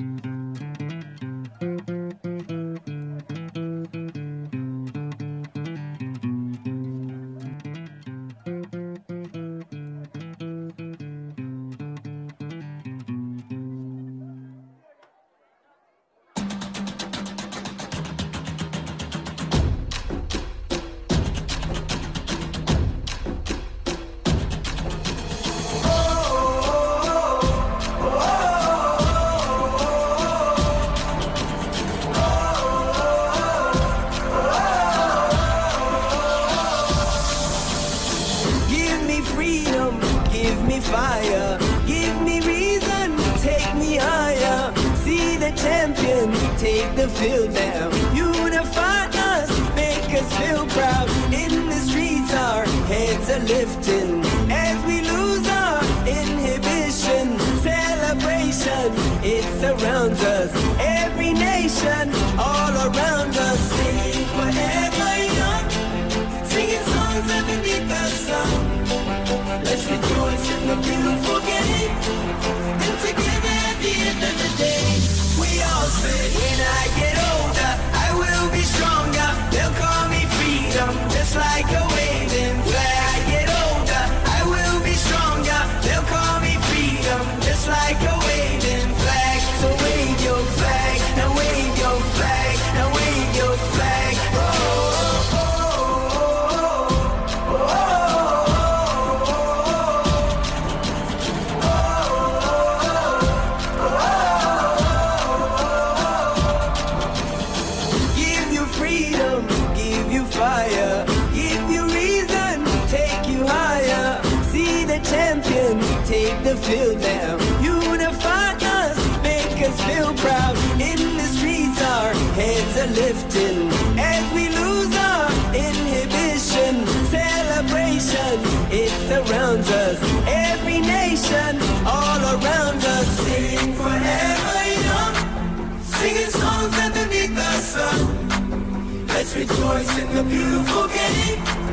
Fire, give me reason, take me higher. See the champions take the field now. Unify us, make us feel proud. In the streets our heads are lifting as we lose our inhibition. Celebration, it surrounds us. Every nation, all around us. Sing forever young, singing songs underneath the sun. Let's rejoice in the beautiful game, and together at the end of the day, we all say, when I get older, I will be stronger. They'll call me freedom, just like a waving flag. I get older, I will be stronger. They'll call me freedom, just like a waving flag. So wave your flag, now wave your flag, now wave your flag. Oh, oh, oh, oh, oh, oh. Fire, give you reason, take you higher. See the champions take the field now. Unify us, make us feel proud. In the streets our heads are lifting as we lose our inhibition. Celebration, it surrounds us. Every nation, all around us. Sing forever young, singing songs underneath the sun. Let's rejoice in the beautiful game.